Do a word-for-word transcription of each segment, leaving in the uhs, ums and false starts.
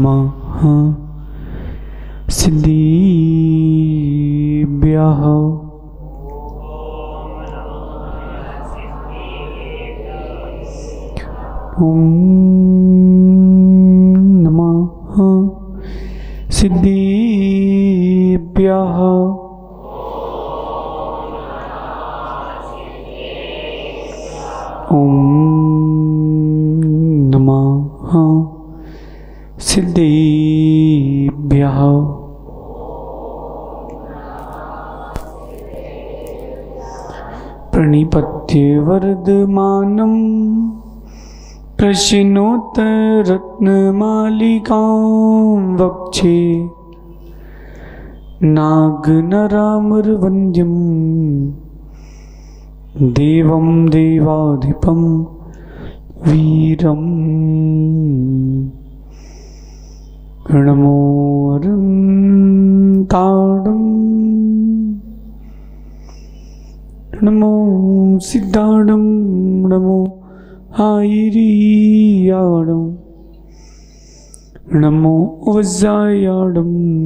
नमः सिद्धिभ्यः ॐ नमः सिद्धिभ्यः ॐ नमः सिद्धिभ्यः प्रणिपत्य वर्धमानं प्रश्नोत्तरत्नमालिकां वक्षे नागनरामरवन्द्यं देवं देवाधिपं वीरम् नमो अरन्ताडं नमो सिद्धाडं नमो आयिरीयाडं नमो वज्रायाडं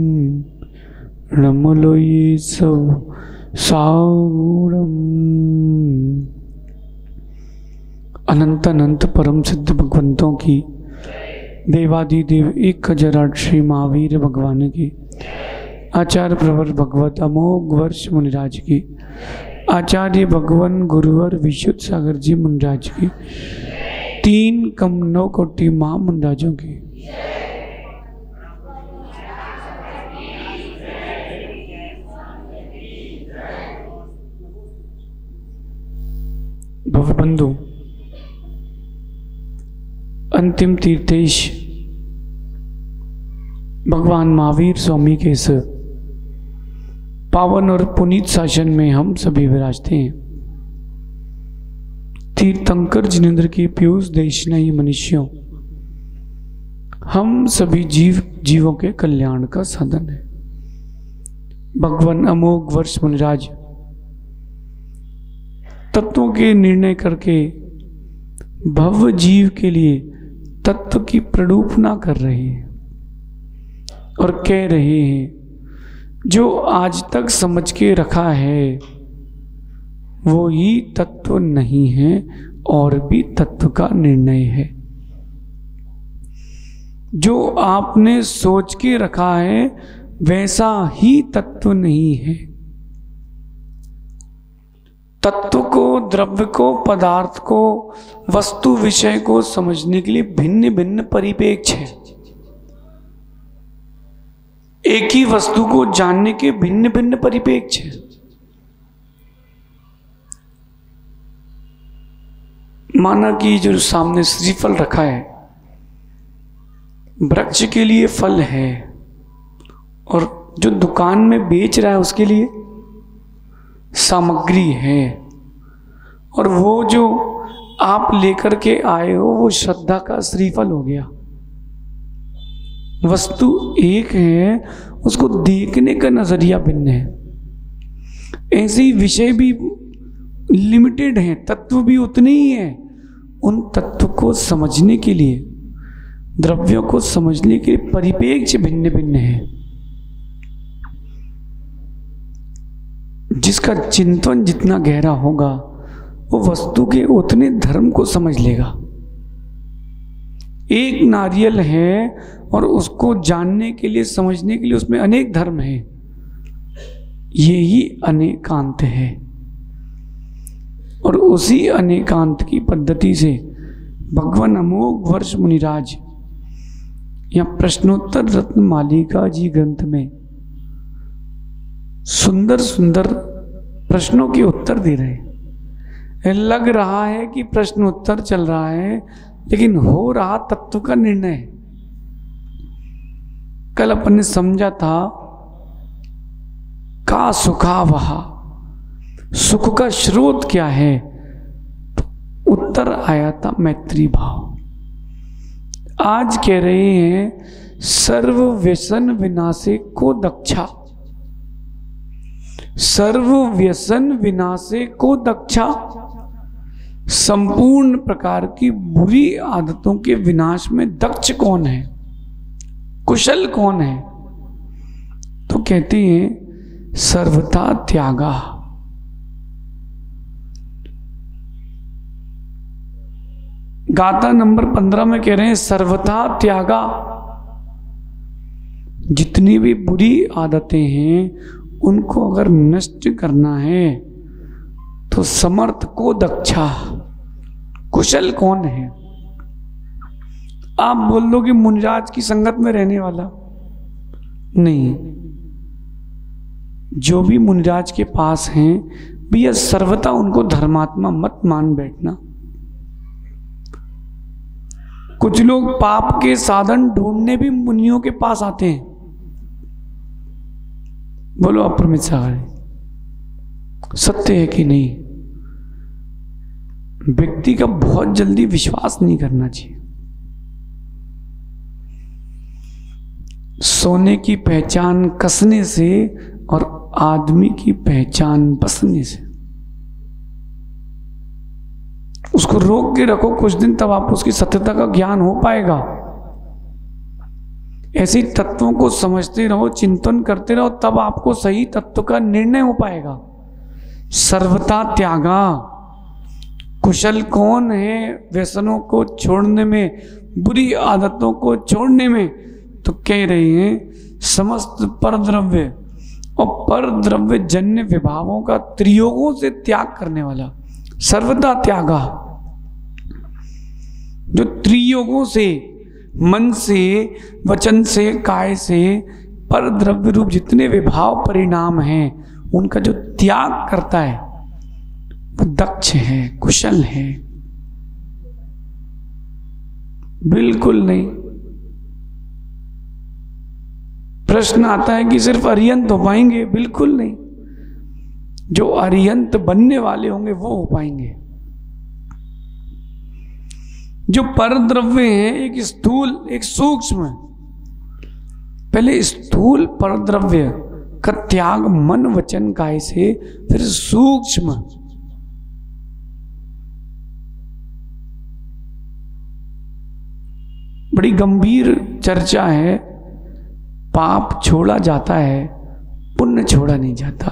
नमो लोये सव सागुणम्। अनंत अनंत परम सिद्ध भगवंतों की, देवादिदेव एक हजार आठ श्री महावीर भगवान की, आचार्य प्रवर भगवत अमोघ वर्ष मुनिराज की, आचार्य भगवान गुरुवर विशुद्ध सागर जी मुनिराज की, तीन कम नौ कोटि महामुनिराजों की। भवबंधु, अंतिम तीर्थेश भगवान महावीर स्वामी के इस पावन और पुनीत शासन में हम सभी विराजते हैं। तीर्थंकर जिनेन्द्र की पीयूष देशनाई मनुष्यों, हम सभी जीव जीवों के कल्याण का साधन है। भगवान अमोघ वर्ष मुनिराज तत्वों के निर्णय करके भव जीव के लिए तत्व की प्ररूपना कर रहे हैं और कह रहे हैं, जो आज तक समझ के रखा है वो ही तत्व नहीं है और भी तत्व का निर्णय है। जो आपने सोच के रखा है वैसा ही तत्व नहीं है। तत्व को, द्रव्य को, पदार्थ को, वस्तु विषय को समझने के लिए भिन्न भिन्न परिप्रेक्ष्य है। एक ही वस्तु को जानने के भिन्न भिन्न परिप्रेक्ष्य है। माना कि जो सामने श्रीफल रखा है, वृक्ष के लिए फल है और जो दुकान में बेच रहा है उसके लिए सामग्री है, और वो जो आप लेकर के आए हो वो श्रद्धा का श्रीफल हो गया। वस्तु एक है, उसको देखने का नजरिया भिन्न है। ऐसे ही विषय भी लिमिटेड हैं, तत्व भी उतने ही हैं। उन तत्व को समझने के लिए, द्रव्यों को समझने के लिए परिप्रेक्ष्य भिन्न भिन्न है। जिसका चिंतन जितना गहरा होगा वो वस्तु के उतने धर्म को समझ लेगा। एक नारियल है और उसको जानने के लिए, समझने के लिए उसमें अनेक धर्म हैं। ये ही अनेकांत है और उसी अनेकांत की पद्धति से भगवान अमोघ वर्ष मुनिराज यहाँ प्रश्नोत्तर रत्न मालिका जी ग्रंथ में सुंदर सुंदर प्रश्नों के उत्तर दे रहे हैं। लग रहा है कि प्रश्न उत्तर चल रहा है, लेकिन हो रहा तत्व का निर्णय। कल अपन ने समझा था का सुखा वहा, सुख का स्रोत क्या है, उत्तर आया था मैत्री भाव। आज कह रहे हैं सर्व व्यसन विनाशे को दक्षा, सर्व व्यसन विनाशे को दक्षा, संपूर्ण प्रकार की बुरी आदतों के विनाश में दक्ष कौन है? कुशल कौन है? तो कहते हैं सर्वथा त्यागा। गाथा नंबर पंद्रह में कह रहे हैं सर्वथा त्यागा। जितनी भी बुरी आदतें हैं उनको अगर नष्ट करना है तो समर्थ को दक्षा। कुशल कौन है? आप बोल दो कि मुनिराज की संगत में रहने वाला नहीं। जो भी मुनिराज के पास हैं भैया सर्वथा उनको धर्मात्मा मत मान बैठना। कुछ लोग पाप के साधन ढूंढने भी मुनियों के पास आते हैं। बोलो अप्रमित सागर सत्य है कि नहीं? व्यक्ति का बहुत जल्दी विश्वास नहीं करना चाहिए। सोने की पहचान कसने से और आदमी की पहचान बसने से। उसको रोक के रखो कुछ दिन, तब आपको उसकी सत्यता का ज्ञान हो पाएगा। ऐसे तत्वों को समझते रहो, चिंतन करते रहो, तब आपको सही तत्व का निर्णय हो पाएगा। सर्वथा त्यागा। कुशल कौन है व्यसनों को छोड़ने में, बुरी आदतों को छोड़ने में? तो कह रहे हैं समस्त परद्रव्य और परद्रव्य जन्य विभावों का त्रियोगों से त्याग करने वाला। सर्वथा त्यागा। जो त्रियोगों से, मन से, वचन से, काय से, परद्रव्य रूप जितने विभाव परिणाम हैं उनका जो त्याग करता है वो दक्ष है, कुशल है। बिल्कुल नहीं। प्रश्न आता है कि सिर्फ अरिहंत हो पाएंगे? बिल्कुल नहीं। जो अरिहंत बनने वाले होंगे वो हो पाएंगे। जो परद्रव्य है, एक स्थूल एक सूक्ष्म, पहले स्थूल परद्रव्य का त्याग मन वचन काय से, फिर सूक्ष्म। बड़ी गंभीर चर्चा है। पाप छोड़ा जाता है, पुण्य छोड़ा नहीं जाता।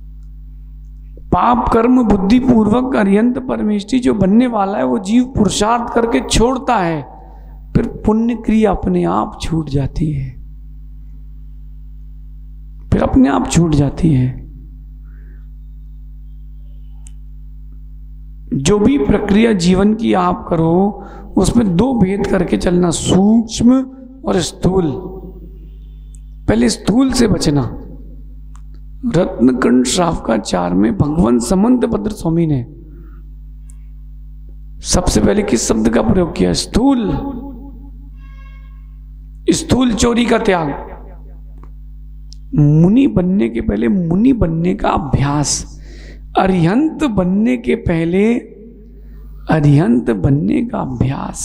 पाप कर्म बुद्धि पूर्वक अरिहंत परमेष्टि जो बनने वाला है वो जीव पुरुषार्थ करके छोड़ता है, फिर पुण्य क्रिया अपने आप छूट जाती है, फिर अपने आप छूट जाती है। जो भी प्रक्रिया जीवन की आप करो उसमें दो भेद करके चलना, सूक्ष्म और स्थूल। पहले स्थूल से बचना। रत्नकंड श्रावकाचार में भगवान समंत भद्र स्वामी ने सबसे पहले किस शब्द का प्रयोग किया? स्थूल। स्थूल चोरी का त्याग। मुनि बनने के पहले मुनि बनने का अभ्यास, अरिहंत बनने के पहले अरिहंत बनने का अभ्यास,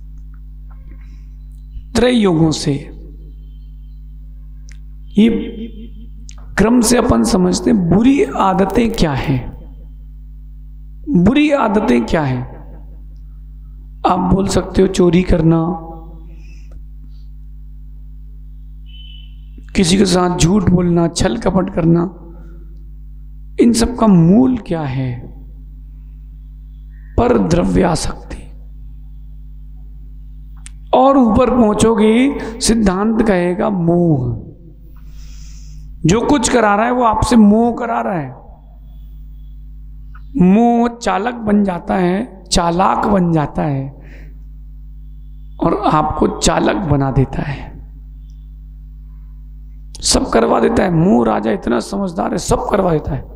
त्रय योगों से। ये क्रम से अपन समझते हैं बुरी आदतें क्या हैं। बुरी आदतें क्या हैं? आप बोल सकते हो चोरी करना, किसी के साथ झूठ बोलना, छल कपट करना। इन सब का मूल क्या है? पर द्रव्यासक्ति। और ऊपर पहुंचोगे सिद्धांत कहेगा मोह। जो कुछ करा रहा है वो आपसे मोह करा रहा है। मोह चालक बन जाता है, चालाक बन जाता है और आपको चालक बना देता है, सब करवा देता है। मोह राजा इतना समझदार है, सब करवा देता है।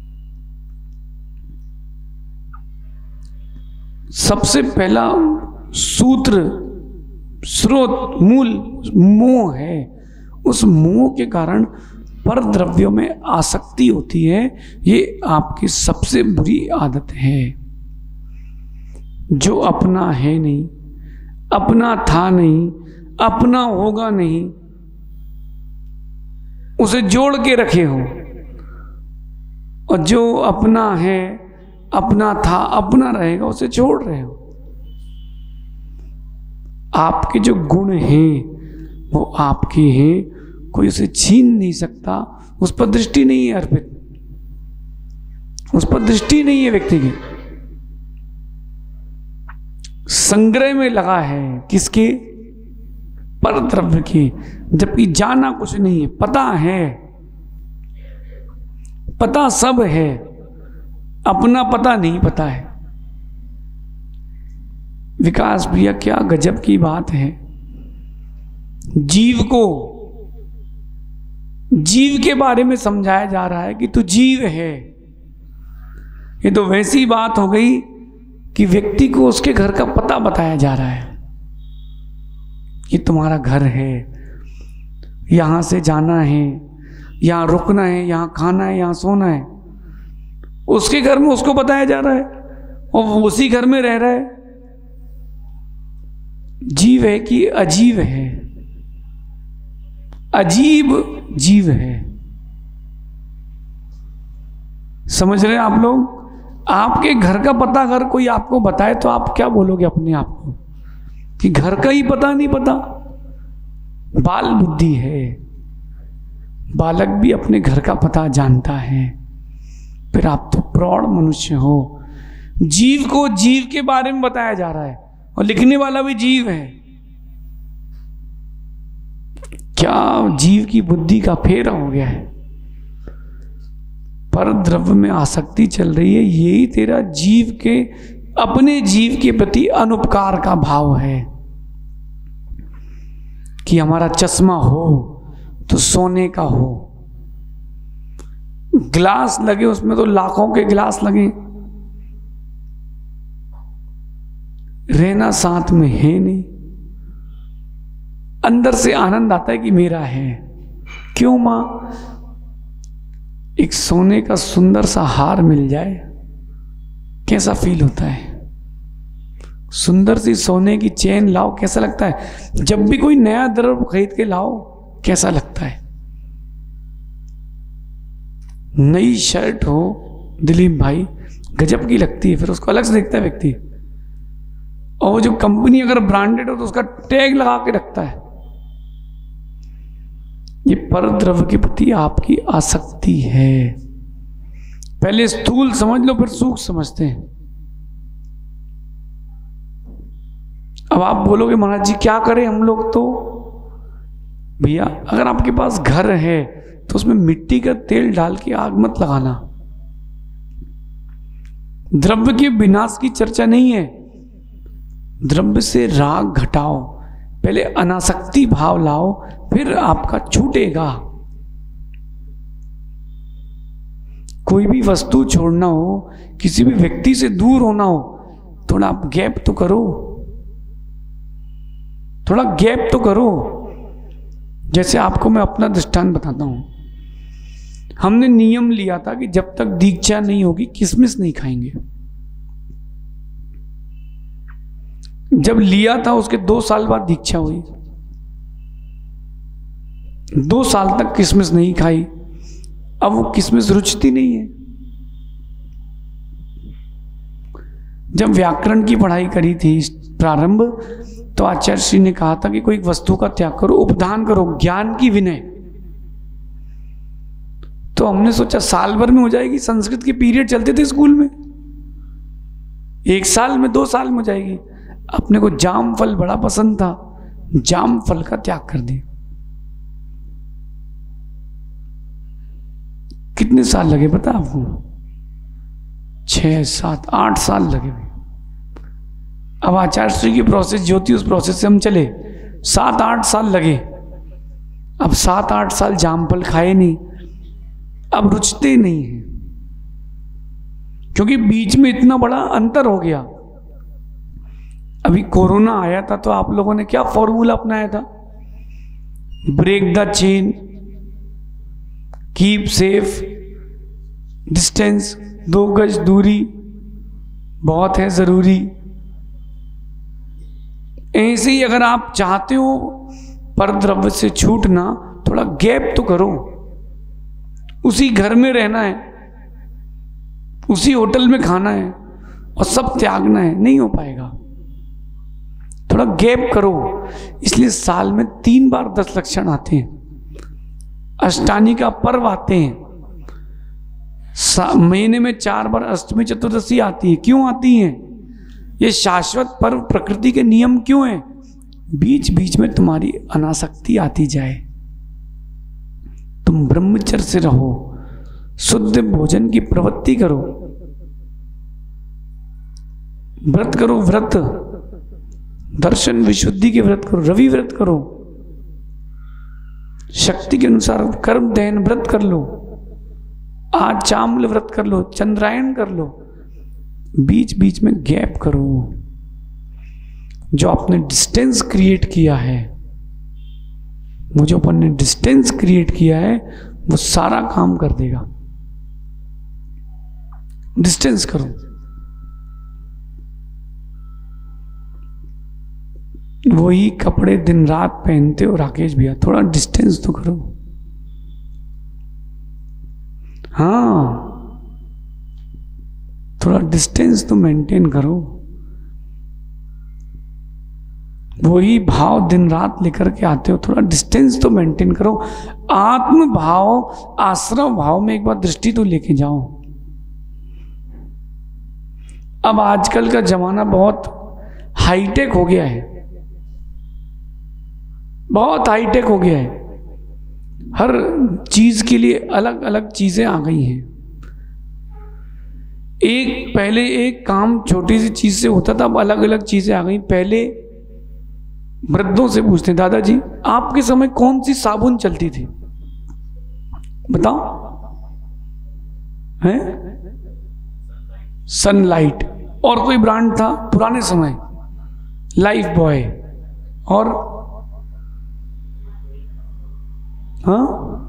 सबसे पहला सूत्र, स्रोत, मूल मोह है। उस मोह के कारण पर द्रव्यों में आसक्ति होती है। ये आपकी सबसे बुरी आदत है। जो अपना है नहीं, अपना था नहीं, अपना होगा नहीं, उसे जोड़ के रखे हो। और जो अपना है, अपना था, अपना रहेगा, उसे छोड़ रहे हो। आपके जो गुण हैं वो आपकी है, कोई उसे छीन नहीं सकता। उस पर दृष्टि नहीं है अर्पित, उस पर दृष्टि नहीं है व्यक्ति की। संग्रह में लगा है किसके? पर द्रव्य की। जबकि जाना कुछ नहीं है, पता है, पता सब है, अपना पता नहीं पता है। विकास भैया क्या गजब की बात है। जीव को, जीव के बारे में समझाया जा रहा है कि तू जीव है। ये तो वैसी बात हो गई कि व्यक्ति को उसके घर का पता बताया जा रहा है। ये तुम्हारा घर है, यहां से जाना है, यहां रुकना है, यहां खाना है, यहां सोना है। उसके घर में उसको बताया जा रहा है और वो उसी घर में रह रहा है। जीव है कि अजीब है? अजीब जीव है। समझ रहे हैं आप लोग? आपके घर का पता अगर कोई आपको बताए तो आप क्या बोलोगे अपने आप को कि घर का ही पता नहीं पता? बाल बुद्धि है, बालक भी अपने घर का पता जानता है, फिर आप तो प्रौढ़ मनुष्य हो। जीव को जीव के बारे में बताया जा रहा है और लिखने वाला भी जीव है। क्या जीव की बुद्धि का फेरा हो गया है? पर द्रव्य में आसक्ति चल रही है। यही तेरा जीव के, अपने जीव के प्रति अनुपकार का भाव है कि हमारा चश्मा हो तो सोने का हो, गिलास लगे उसमें तो लाखों के गिलास लगे, रहना साथ में है नहीं। अंदर से आनंद आता है कि मेरा है। क्यों मां? एक सोने का सुंदर सा हार मिल जाए कैसा फील होता है? सुंदर सी सोने की चेन लाओ कैसा लगता है? जब भी कोई नया द्रव्य खरीद के लाओ कैसा लगता है? नई शर्ट हो दिलीप भाई, गजब की लगती है, फिर उसको अलग से देखता है व्यक्ति। और वो जो कंपनी अगर ब्रांडेड हो तो उसका टैग लगा के रखता है। ये पर द्रव्य के प्रति आपकी आसक्ति है। पहले स्थूल समझ लो, फिर सूक्ष्म समझते हैं। अब आप बोलोगे महाराज जी क्या करें हम लोग? तो भैया अगर आपके पास घर है तो उसमें मिट्टी का तेल डाल के आग मत लगाना। द्रव्य के विनाश की चर्चा नहीं है। द्रव्य से राग घटाओ, पहले अनासक्ति भाव लाओ, फिर आपका छूटेगा। कोई भी वस्तु छोड़ना हो, किसी भी व्यक्ति से दूर होना हो, थोड़ा आप गैप तो करो, थोड़ा गैप तो करो। जैसे आपको मैं अपना दृष्टांत बताता हूं। हमने नियम लिया था कि जब तक दीक्षा नहीं होगी किशमिश नहीं खाएंगे। जब लिया था उसके दो साल बाद दीक्षा हुई। दो साल तक किशमिश नहीं खाई, अब वो किशमिश रुचती नहीं है। जब व्याकरण की पढ़ाई करी थी प्रारंभ, तो आचार्य श्री ने कहा था कि कोई वस्तु का त्याग करो, उपदान करो, ज्ञान की विनय। तो हमने सोचा साल भर में हो जाएगी। संस्कृत के पीरियड चलते थे स्कूल में, एक साल में, दो साल में हो जाएगी। अपने को जाम फल बड़ा पसंद था, जाम फल का त्याग कर दिया। कितने साल लगे पता आपको? छह सात आठ साल लगे। अब आचार्य श्री की प्रोसेस जो थी उस प्रोसेस से हम चले, सात आठ साल लगे। अब सात आठ साल जामफल खाए नहीं, अब रुचते नहीं है, क्योंकि बीच में इतना बड़ा अंतर हो गया। अभी कोरोना आया था तो आप लोगों ने क्या फॉर्मूला अपनाया था? Break the chain, keep safe distance, दो गज दूरी बहुत है जरूरी। ऐसे ही अगर आप चाहते हो पर द्रव्य से छूटना, थोड़ा गैप तो करो। उसी घर में रहना है, उसी होटल में खाना है और सब त्यागना है, नहीं हो पाएगा। थोड़ा गैप करो। इसलिए साल में तीन बार दस लक्षण आते हैं, अष्टानी का पर्व आते हैं, महीने में चार बार अष्टमी चतुर्दशी आती है। क्यों आती है? ये शाश्वत पर्व प्रकृति के नियम क्यों है? बीच बीच में तुम्हारी अनासक्ति आती जाए, तुम ब्रह्मचर्य से रहो, शुद्ध भोजन की प्रवृत्ति करो, व्रत करो, व्रत दर्शन विशुद्धि के व्रत करो, रवि व्रत करो, शक्ति के अनुसार कर्म दहन व्रत कर लो, आज चामल व्रत कर लो, चंद्रायण कर लो, बीच बीच में गैप करो। जो आपने डिस्टेंस क्रिएट किया है, वो जो अपन ने डिस्टेंस क्रिएट किया है वो सारा काम कर देगा। डिस्टेंस करो। वही कपड़े दिन रात पहनते हो राकेश भैया, थोड़ा डिस्टेंस तो करो। हाँ, थोड़ा डिस्टेंस तो मेंटेन करो। वही भाव दिन रात लेकर के आते हो, थोड़ा डिस्टेंस तो मेंटेन करो। आत्म भाव, आश्रम भाव में एक बार दृष्टि तो लेके जाओ। अब आजकल का जमाना बहुत हाईटेक हो गया है, बहुत हाईटेक हो गया है। हर चीज के लिए अलग अलग चीजें आ गई हैं। एक पहले एक काम छोटी सी चीज से होता था, अब अलग अलग चीजें आ गई। पहले वृद्धों से पूछते, दादाजी आपके समय कौन सी साबुन चलती थी, बताओ? है सनलाइट, और कोई ब्रांड था पुराने समय? लाइफ बॉय, और हाँ,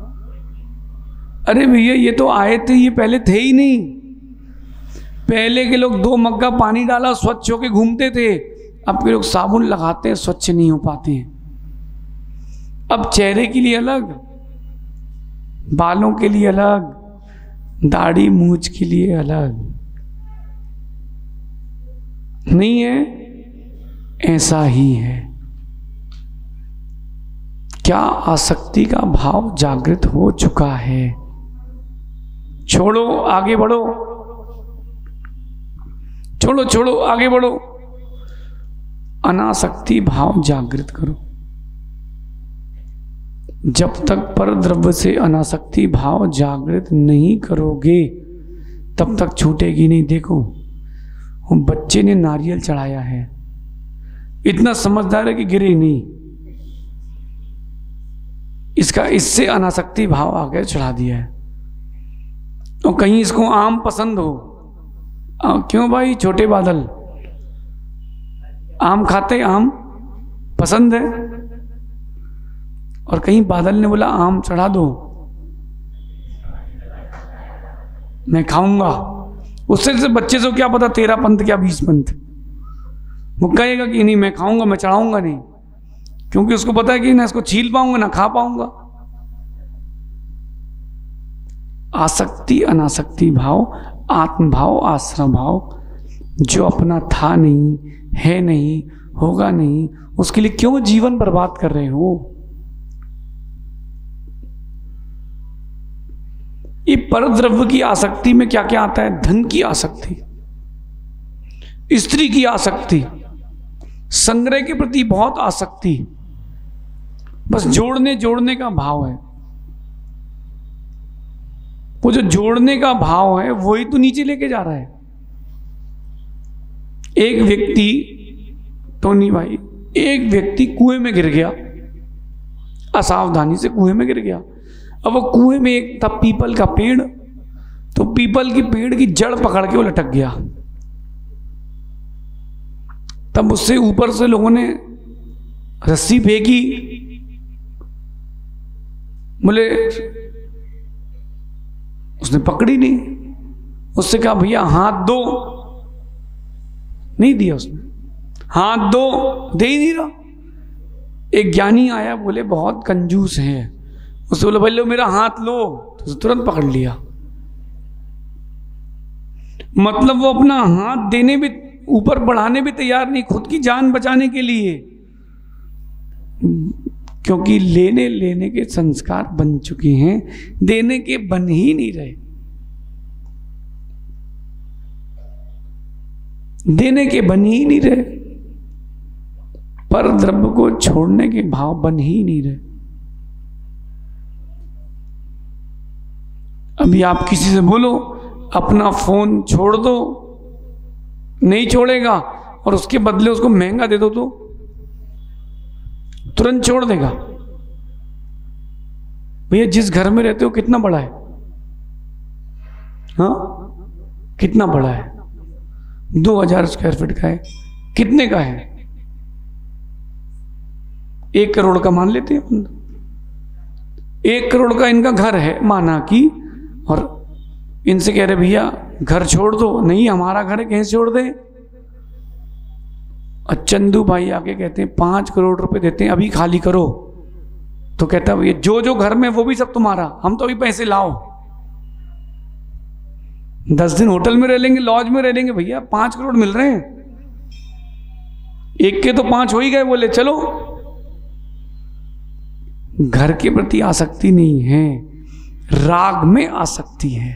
अरे भैया ये तो आए थे, ये पहले थे ही नहीं। पहले के लोग दो मग्गा पानी डाला स्वच्छ होके घूमते थे, अब के लोग साबुन लगाते हैं, स्वच्छ नहीं हो पाते हैं। अब चेहरे के लिए अलग, बालों के लिए अलग, दाढ़ी मूंछ के लिए अलग। नहीं है, ऐसा ही है। क्या आसक्ति का भाव जागृत हो चुका है? छोड़ो, आगे बढ़ो, छोड़ो छोड़ो आगे बढ़ो। अनासक्ति भाव जागृत करो। जब तक पर द्रव्य से अनासक्ति भाव जागृत नहीं करोगे तब तक छूटेगी नहीं। देखो, बच्चे ने नारियल चढ़ाया है, इतना समझदार है कि गिरे नहीं, इसका इससे अनासक्ति भाव आ गया, चढ़ा दिया है। और कहीं इसको आम पसंद हो, आ, क्यों भाई छोटे बादल आम खाते, आम पसंद है, और कहीं बादल ने बोला आम चढ़ा दो, मैं खाऊंगा। उससे से बच्चे से क्या पता तेरह पंथ क्या बीस पंथ, वो कहेगा कि नहीं मैं खाऊंगा, मैं चढ़ाऊंगा नहीं, क्योंकि उसको पता है कि ना इसको छील पाऊंगा ना खा पाऊंगा। आसक्ति अनासक्ति भाव, आत्म भाव, आश्रम भाव, जो अपना था नहीं, है नहीं, होगा नहीं, उसके लिए क्यों जीवन बर्बाद कर रहे हो? ये पर द्रव्य की आसक्ति में क्या क्या आता है? धन की आसक्ति, स्त्री की आसक्ति, संग्रह के प्रति बहुत आसक्ति, बस जोड़ने जोड़ने का भाव है। वो जो जोड़ने का भाव है वही तो नीचे लेके जा रहा है। एक व्यक्ति, टोनी भाई, एक व्यक्ति कुएं में गिर गया, असावधानी से कुएं में गिर गया। अब वो कुएं में एक था पीपल का पेड़, तो पीपल की पेड़ की जड़ पकड़ के वो लटक गया। तब उससे ऊपर से लोगों ने रस्सी फेंकी, बोले, उसने पकड़ी नहीं। उससे कहा भैया हाथ दो, नहीं दिया उसने, हाथ दो, दे ही नहीं रहा। एक ज्ञानी आया, बोले बहुत कंजूस है, उससे बोले भाई लो मेरा हाथ लो, तो उसे तुरंत पकड़ लिया। मतलब वो अपना हाथ देने भी ऊपर बढ़ाने भी तैयार नहीं, खुद की जान बचाने के लिए, क्योंकि लेने लेने के संस्कार बन चुके हैं, देने के बन ही नहीं रहे। देने के बन ही नहीं रहे, पर द्रव्य को छोड़ने के भाव बन ही नहीं रहे। अभी आप किसी से बोलो अपना फोन छोड़ दो, नहीं छोड़ेगा, और उसके बदले उसको महंगा दे दो तो तुरंत छोड़ देगा। भैया जिस घर में रहते हो कितना बड़ा है? हाँ, कितना बड़ा है? दो हजार स्क्वायर फीट का है। कितने का है? एक करोड़ का मान लेते हैं। एक करोड़ का इनका घर है माना कि, और इनसे कह रहे भैया घर छोड़ दो। नहीं, हमारा घर है, कहीं छोड़ दे। और चंदू भाई आके कहते हैं पांच करोड़ रुपए देते हैं, अभी खाली करो। तो कहता भैया जो जो घर में वो भी सब तुम्हारा, हम तो अभी पैसे लाओ। दस दिन होटल में रह लेंगे, लॉज में रह लेंगे, भैया पांच करोड़ मिल रहे हैं। एक के तो पांच हो ही गए, बोले चलो। घर के प्रति आसक्ति नहीं है, राग में आसक्ति है।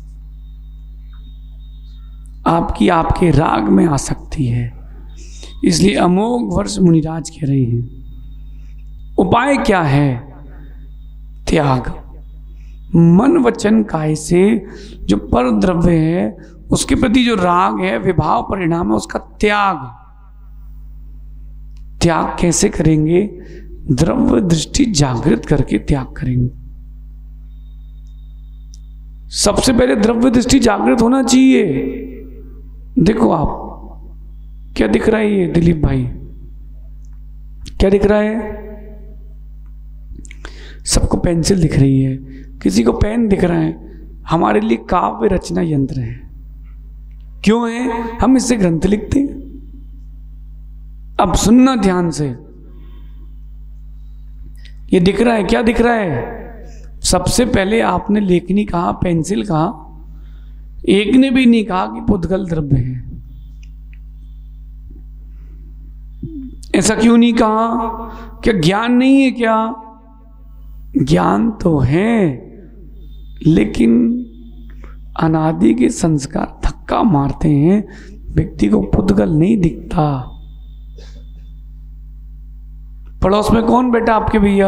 आपकी आपके राग में आसक्ति है। इसलिए अमोघ वर्ष मुनिराज कह रहे हैं उपाय क्या है? त्याग। मन वचन काय से जो पर द्रव्य है उसके प्रति जो राग है, विभाव परिणाम है, उसका त्याग। त्याग कैसे करेंगे? द्रव्य दृष्टि जागृत करके त्याग करेंगे। सबसे पहले द्रव्य दृष्टि जागृत होना चाहिए। देखो आप, क्या दिख रहा है ये दिलीप भाई? क्या दिख रहा है? सबको पेंसिल दिख रही है, किसी को पेन दिख रहा है। हमारे लिए काव्य रचना यंत्र है। क्यों है? हम इससे ग्रंथ लिखते हैं। अब सुनना ध्यान से, ये दिख रहा है, क्या दिख रहा है? सबसे पहले आपने लेखनी कहा, पेंसिल कहा, एक ने भी नहीं कहा कि पुद्गल द्रव्य है। ऐसा क्यों नहीं कहा? क्या ज्ञान नहीं है क्या? ज्ञान तो है, लेकिन अनादि के संस्कार धक्का मारते हैं, व्यक्ति को पुद्गल नहीं दिखता। पड़ोस में कौन बैठा आपके भैया?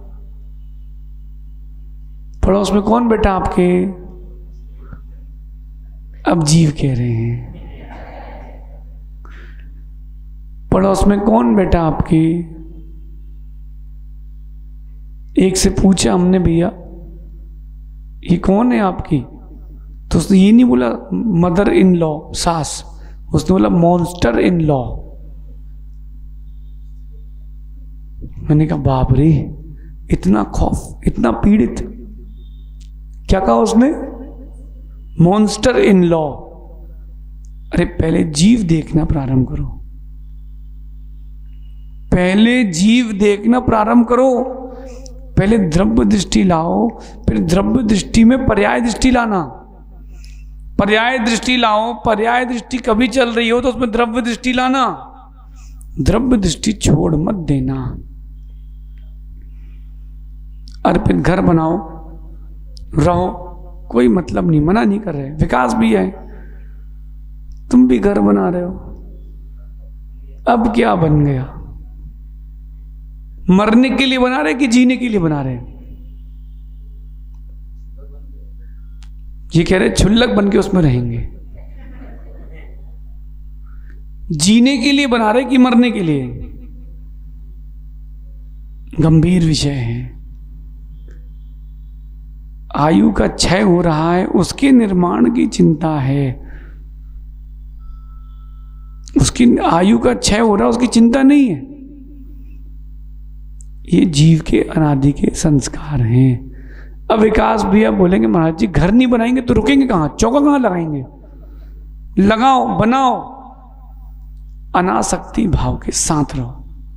पड़ोस में कौन बैठा आपके? अब जीव कह रहे हैं। पड़ोस में कौन बैठा आपके? एक से पूछा हमने, भैया ये कौन है आपकी? तो उसने ये नहीं बोला मदर इन लॉ, सास, उसने बोला मॉन्स्टर इन लॉ। मैंने कहा बाप रे, इतना खौफ, इतना पीड़ित। क्या कहा उसने? Monster in law. अरे पहले जीव देखना प्रारंभ करो, पहले जीव देखना प्रारंभ करो। पहले द्रव्य दृष्टि लाओ, फिर द्रव्य दृष्टि में पर्याय दृष्टि लाना। पर्याय दृष्टि लाओ, पर्याय दृष्टि कभी चल रही हो तो उसमें द्रव्य दृष्टि लाना। द्रव्य दृष्टि छोड़ मत देना। अर्पित घर बनाओ, रहो, कोई मतलब नहीं, मना नहीं कर रहे, विकास भी है। तुम भी घर बना रहे हो, अब क्या बन गया? मरने के लिए बना रहे कि जीने के लिए बना रहे? ये कह रहे क्षुल्लक बन के उसमें रहेंगे। जीने के लिए बना रहे कि मरने के लिए? गंभीर विषय है। आयु का क्षय हो रहा है, उसके निर्माण की चिंता है। उसकी आयु का क्षय हो रहा है, उसकी चिंता नहीं है। ये जीव के अनादि के संस्कार हैं। अब विकास भैया बोलेंगे महाराज जी घर नहीं बनाएंगे तो रुकेंगे कहां? चौका कहां लगाएंगे? लगाओ, बनाओ, अनासक्ति भाव के साथ रहो।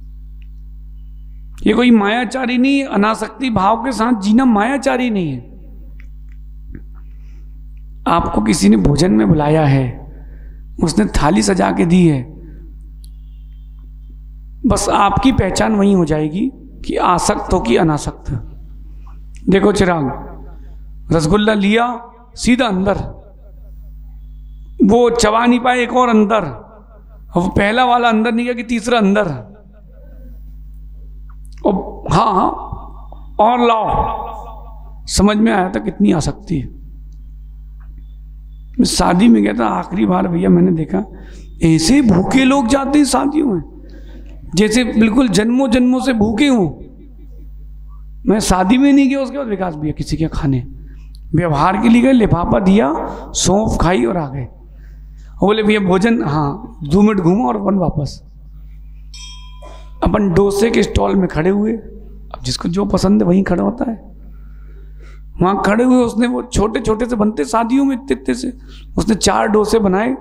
ये कोई मायाचारी नहीं है। अनासक्ति भाव के साथ जीना मायाचारी नहीं है। आपको किसी ने भोजन में बुलाया है, उसने थाली सजा के दी है, बस आपकी पहचान वही हो जाएगी कि आसक्त हो कि अनासक्त। देखो चिराग, रसगुल्ला लिया सीधा अंदर, वो चबा नहीं पाए, एक और अंदर, वो पहला वाला अंदर नहीं गया कि तीसरा अंदर, और हाँ हाँ और लाओ। समझ में आया था कितनी आसक्ति है। मैं शादी में गया था आखिरी बार भैया, मैंने देखा ऐसे भूखे लोग जाते हैं शादियों में, जैसे बिल्कुल जन्मों जन्मों से भूखे हूं। मैं शादी में नहीं गया, उसके बाद विकास भैया किसी के खाने व्यवहार के लिए गए, लिफाफा दिया, सौंफ खाई और आ गए। बोले भैया भोजन, हाँ, दो मिनट घूमा और अपन वापस। अपन डोसे के स्टॉल में खड़े हुए, अब जिसको जो पसंद है वहीं खड़ा होता है। वहां खड़े हुए, उसने वो छोटे छोटे से बनते शादियों में इतने इतने से, उसने चार डोसे बनाए,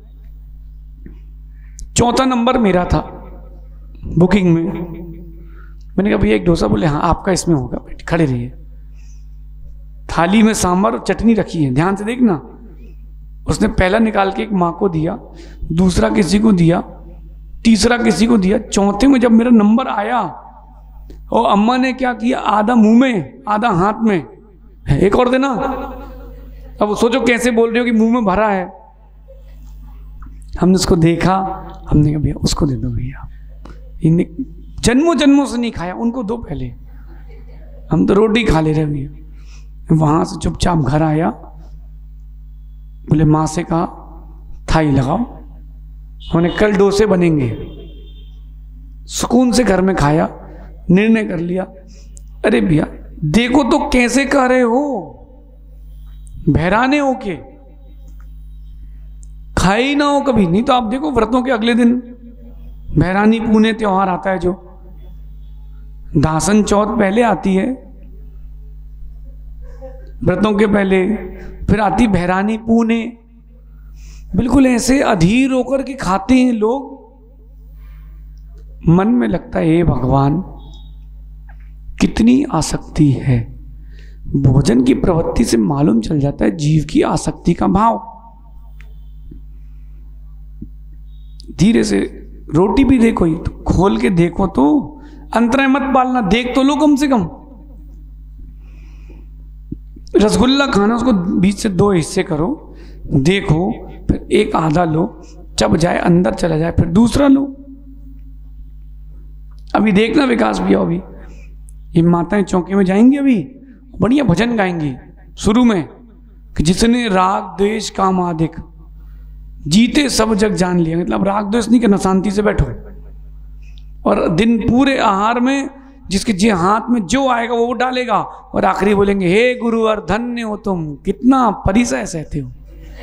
चौथा नंबर मेरा था बुकिंग में। मैंने कहा भैया एक डोसा, बोले हाँ आपका इसमें होगा, बैठ खड़े रहिए। थाली में सांभर और चटनी रखी है, ध्यान से देखना। उसने पहला निकाल के एक माँ को दिया, दूसरा किसी को दिया, तीसरा किसी को दिया, चौथे में जब मेरा नंबर आया और अम्मा ने क्या किया, आधा मुंह में आधा हाथ में, एक और देना। अब सोचो कैसे बोल रहे हो कि मुंह में भरा है। हमने उसको देखा, हमने कहा भैया उसको दे दो भैया, इन्हें जन्मों जन्मों से नहीं खाया, उनको दो पहले, हम तो रोटी खा ले रहे भैया। वहां से चुपचाप घर आया, बोले माँ से कहा थाई लगाओ, हमने कल डोसे बनेंगे। सुकून से घर में खाया, निर्णय कर लिया। अरे भैया देखो तो कैसे कह रहे हो, बहराने हो के खाए ही ना हो कभी, नहीं तो आप देखो व्रतों के अगले दिन बहरानी पूने त्योहार आता है, जो दासन चौथ पहले आती है व्रतों के पहले, फिर आती बहरानी पूने। बिल्कुल ऐसे अधीर होकर के खाते हैं लोग। मन में लगता है हे भगवान कितनी आसक्ति है। भोजन की प्रवृत्ति से मालूम चल जाता है जीव की आसक्ति का भाव। धीरे से रोटी भी देखो ही तो खोल के देखो, तो अंतराय मत पालना, देख तो लो कम से कम। रसगुल्ला खाना, उसको बीच से दो हिस्से करो, देखो, फिर एक आधा लो, चब जाए अंदर चला जाए, फिर दूसरा लो। अभी देखना विकास भैया, अभी ये माताएं चौके में जाएंगी, अभी बढ़िया भजन गाएंगी शुरू में कि जिसने राग द्वेष काम अधिक जीते सब जग जान लिया। मतलब राग द्वेष नहीं करना, शांति से बैठो, और दिन पूरे आहार में जिसके जे हाथ में जो आएगा वो डालेगा, और आखिरी बोलेंगे हे गुरुवर धन्य हो तुम, कितना परिचय सहते हो।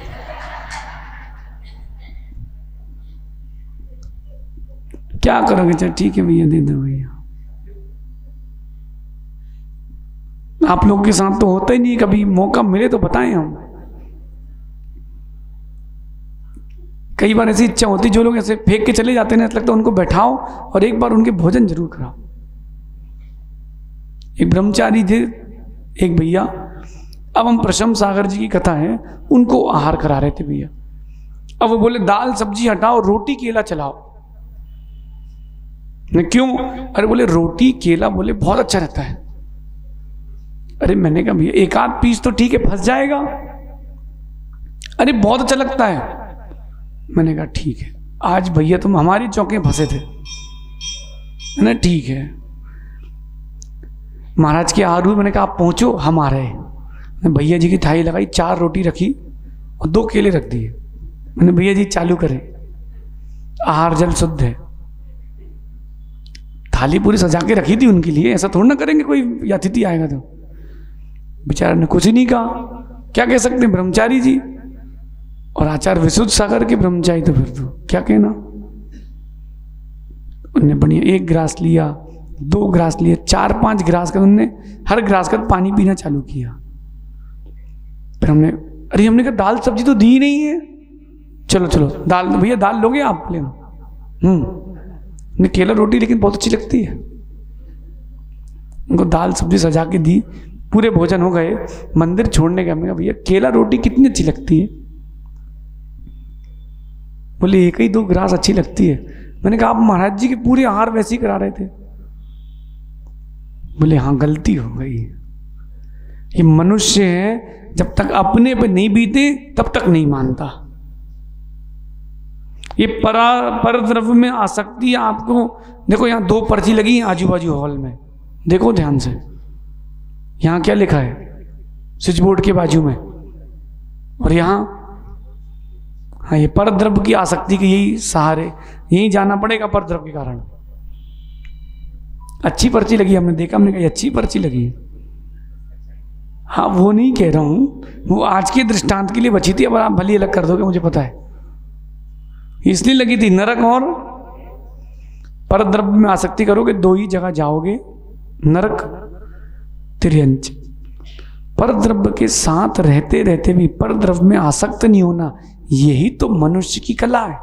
क्या करोगे? चल ठीक है भैया, दे दो भैया। आप लोगों के साथ तो होता ही नहीं, कभी मौका मिले तो बताएं हम। कई बार ऐसी इच्छा होती, जो लोग ऐसे फेंक के चले जाते हैं, ऐसा लगता है उनको बैठाओ और एक बार उनके भोजन जरूर कराओ। एक ब्रह्मचारी थे, एक भैया, अब हम प्रशम सागर जी की कथा है, उनको आहार करा रहे थे भैया। अब वो बोले दाल सब्जी हटाओ, रोटी केला चलाओ। मैं क्यों? अरे बोले रोटी केला बोले बहुत अच्छा रहता है। अरे मैंने कहा भैया एक आध पीस तो ठीक है, फंस जाएगा। अरे बहुत अच्छा लगता है। मैंने कहा ठीक है, आज भैया तुम हमारी चौके फंसे थे ना, ठीक है। महाराज के आहार हुए, मैंने कहा आप पहुंचो, हम आ रहे हैं। भैया जी की थाली लगाई, चार रोटी रखी और दो केले रख दिए। मैंने भैया जी चालू करें, आहार जल शुद्ध है। थाली पूरी सजा के रखी थी उनके लिए, ऐसा थोड़ा ना करेंगे कोई अतिथि आएगा तो। बेचारा ने कुछ ही नहीं कहा, क्या कह सकते हैं, ब्रह्मचारी जी और आचार्य विशुद्ध सागर के ब्रह्मचारी, तो फिर तो क्या कहना। उन्होंने बढ़िया एक गिलास लिया, दो गिलास लिए, चार पांच गिलास का उन्होंने हर गिलास का पानी पीना चालू किया। फिर हमने अरे हमने कहा दाल सब्जी तो दी नहीं है, चलो चलो दाल, भैया दाल लोगे आप? ले हम्म केला रोटी लेकिन बहुत अच्छी लगती है। उनको दाल सब्जी सजा के दी, पूरे भोजन हो गए। मंदिर छोड़ने के हमने कहा भैया केला रोटी कितनी अच्छी लगती है। बोले एक ही दो ग्रास अच्छी लगती है। मैंने कहा आप महाराज जी के पूरे आहार वैसे ही करा रहे थे। बोले हाँ गलती हो गई। ये मनुष्य है, जब तक अपने पे नहीं बीते तब तक नहीं मानता। ये परा पर द्रव्य में आसक्ति आपको, देखो यहां दो पर्ची लगी हैं आजू बाजू हॉल में, देखो ध्यान से। यहां क्या लिखा है स्विच बोर्ड के बाजू में, और यहां हाँ ये पर द्रव्य की आसक्ति के यही सहारे यही जाना पड़ेगा पर द्रव्य के कारण। अच्छी पर्ची लगी, हमने देखा, हमने कहा अच्छी पर्ची लगी। हाँ वो नहीं कह रहा हूं, वो आज के दृष्टांत के लिए बची थी, अब आप भली अलग कर दोगे मुझे पता है। इसलिए लगी थी नरक और पर द्रव्य में आसक्ति करोगे दो ही जगह जाओगे, नरक तिर्यंच। पर द्रव्य के साथ रहते रहते भी पर द्रव्य में आसक्त नहीं होना, यही तो मनुष्य की कला है।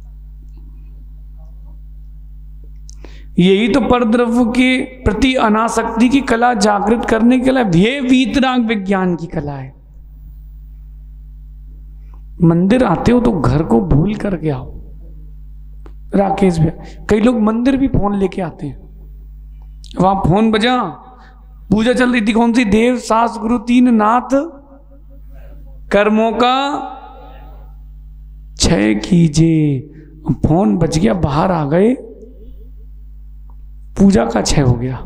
यही तो पर द्रव्य के प्रति अनासक्ति की कला जागृत करने के लिए ये वीतराग विज्ञान की कला है। मंदिर आते हो तो घर को भूल करके आओ। राकेश भैया, कई लोग मंदिर भी फोन लेके आते हैं, वहां फोन बजा, पूजा चल रही थी, कौन सी, देव सास गुरु तीन नाथ कर्मों का क्षय कीजिए। फोन बज गया, बाहर आ गए, पूजा का क्षय हो गया।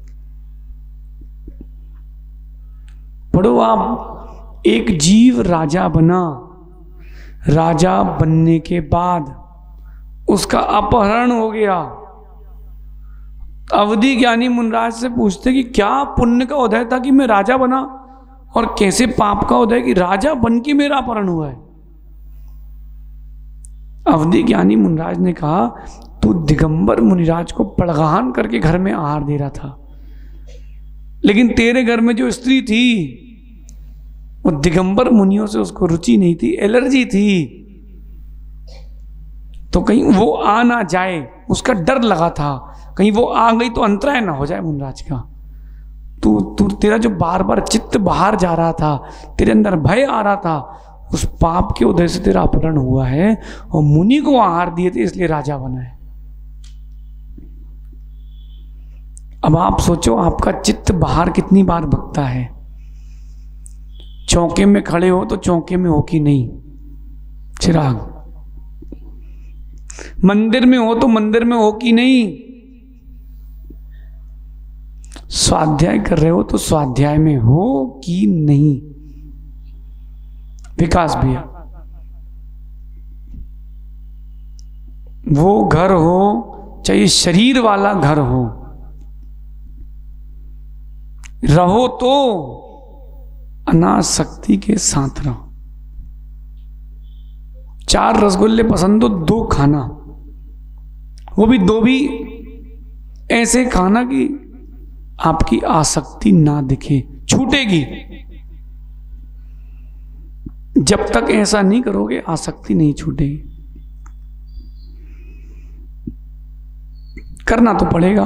पढ़ो आप, एक जीव राजा बना, राजा बनने के बाद उसका अपहरण हो गया। अवधि ज्ञानी मुनराज से पूछते कि क्या पुण्य का उदय था कि मैं राजा बना, और कैसे पाप का उदय कि राजा बन के मेरा अपहरण हुआ है। अवधि ज्ञानी मुनराज ने कहा तू दिगंबर मुनिराज को पड़गान करके घर में आहार दे रहा था, लेकिन तेरे घर में जो स्त्री थी वो दिगंबर मुनियों से उसको रुचि नहीं थी, एलर्जी थी, तो कहीं वो आ ना जाए उसका डर लगा था, कहीं वो आ गई तो अंतराय ना हो जाए मुनराज का। तू तू तेरा जो बार बार चित्त बाहर जा रहा था, तेरे अंदर भय आ रहा था, उस पाप के उदय से तेरा अपहरण हुआ है, और मुनि को आहार दिए थे इसलिए राजा बना है। अब आप सोचो आपका चित्त बाहर कितनी बार भगता है। चौके में खड़े हो तो चौके में हो कि नहीं चिराग, मंदिर में हो तो मंदिर में हो कि नहीं, स्वाध्याय कर रहे हो तो स्वाध्याय में हो कि नहीं। विकास भैया, वो घर हो चाहे शरीर वाला घर हो, रहो तो अनासक्ति के साथ रहो। चार रसगुल्ले पसंद हो, दो खाना, वो भी दो भी ऐसे खाना कि आपकी आसक्ति ना दिखे, छूटेगी। जब तक ऐसा नहीं करोगे आसक्ति नहीं छूटेगी। करना तो पड़ेगा।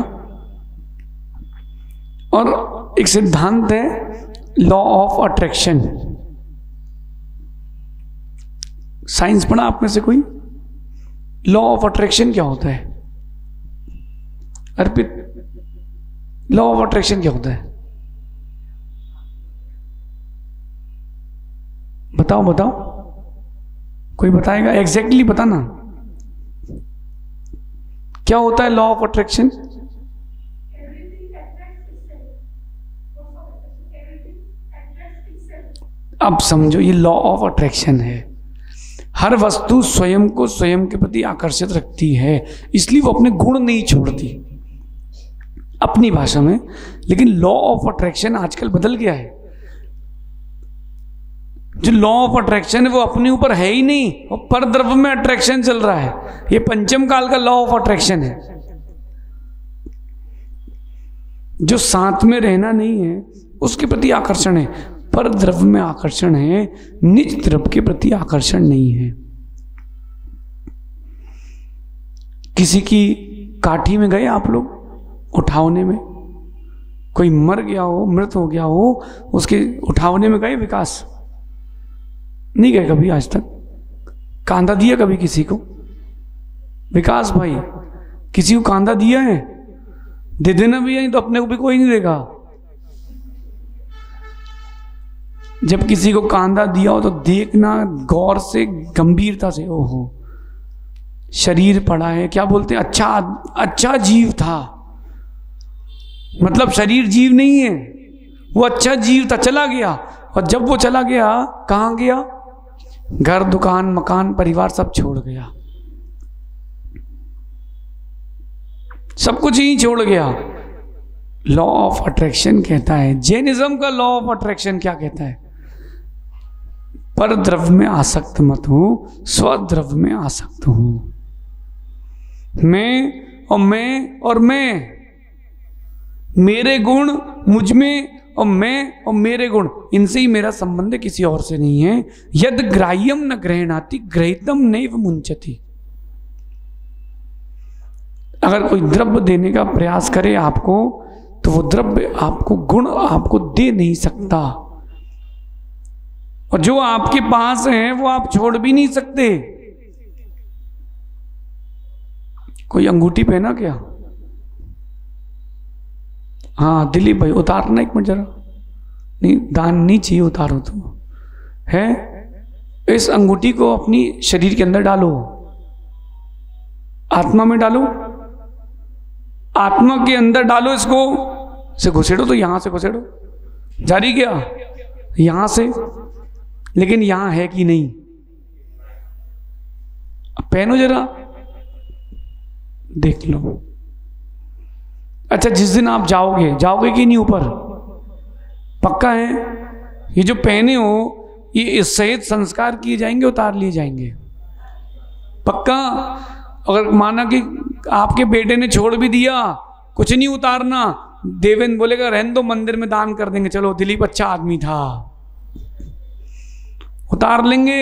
और एक सिद्धांत है लॉ ऑफ अट्रैक्शन। साइंस पढ़ा आप में से कोई? लॉ ऑफ अट्रैक्शन क्या होता है? अर्पित, लॉ ऑफ अट्रैक्शन क्या होता है? बताओ बताओ, कोई बताएगा? एग्जैक्टली बताना क्या होता है लॉ ऑफ अट्रैक्शन? अब समझो, ये लॉ ऑफ अट्रैक्शन है। हर वस्तु स्वयं को स्वयं के प्रति आकर्षित रखती है, इसलिए वो अपने गुण नहीं छोड़ती अपनी भाषा में। लेकिन लॉ ऑफ अट्रैक्शन आजकल बदल गया है। जो लॉ ऑफ अट्रैक्शन है वो अपने ऊपर है ही नहीं, वो पर द्रव्य में अट्रैक्शन चल रहा है। ये पंचम काल का लॉ ऑफ अट्रैक्शन है। जो साथ में रहना नहीं है उसके प्रति आकर्षण है, पर द्रव्य में आकर्षण है, निज द्रव्य के प्रति आकर्षण नहीं है। किसी की काठी में गए आप लोग उठावने में, कोई मर गया हो, मृत हो गया हो, उसके उठावने में गए? विकास नहीं गए कभी आज तक? कांधा दिया कभी किसी को? विकास भाई, किसी को कांधा दिया है? दे देना भी है, तो अपने को भी कोई नहीं देगा। जब किसी को कांधा दिया हो तो देखना गौर से, गंभीरता से। ओहो, शरीर पड़ा है, क्या बोलते हैं, अच्छा अच्छा जीव था, मतलब शरीर जीव नहीं है, वो अच्छा जीव था, चला गया। और जब वो चला गया, कहां गया? घर, दुकान, मकान, परिवार सब छोड़ गया, सब कुछ ही छोड़ गया। लॉ ऑफ अट्रैक्शन कहता है, जैनिज्म का लॉ ऑफ अट्रैक्शन क्या कहता है? पर द्रव्य में आसक्त मत हो, स्वद्रव्य में आसक्त हो। मैं और मैं और मैं, मेरे गुण मुझ में और मैं और मेरे गुण, इनसे ही मेरा संबंध है, किसी और से नहीं है। यद ग्राह्यम न ग्रहणाति ग्रहीतम नैव मुंचति। अगर कोई द्रव्य देने का प्रयास करे आपको, तो वो द्रव्य आपको, गुण आपको दे नहीं सकता, और जो आपके पास है वो आप छोड़ भी नहीं सकते। कोई अंगूठी पहना क्या? हाँ दिलीप भाई, उतारना एक मिनट जरा। नहीं, दान नहीं चाहिए, उतारो तो है। इस अंगूठी को अपनी शरीर के अंदर डालो, आत्मा में डालो, आत्मा के अंदर डालो, इसको से घुसेड़ो, तो यहां से घुसेड़ो, जारी क्या यहां से, लेकिन यहां है कि नहीं? पहनो जरा, देख लो। अच्छा, जिस दिन आप जाओगे, जाओगे कि नहीं ऊपर? पक्का है? ये जो पहने हो, ये इस सहित संस्कार किए जाएंगे, उतार लिए जाएंगे? पक्का? अगर माना कि आपके बेटे ने छोड़ भी दिया, कुछ नहीं उतारना, देवेंद्र बोलेगा रहने दो, मंदिर में दान कर देंगे, चलो दिलीप अच्छा आदमी था, उतार लेंगे।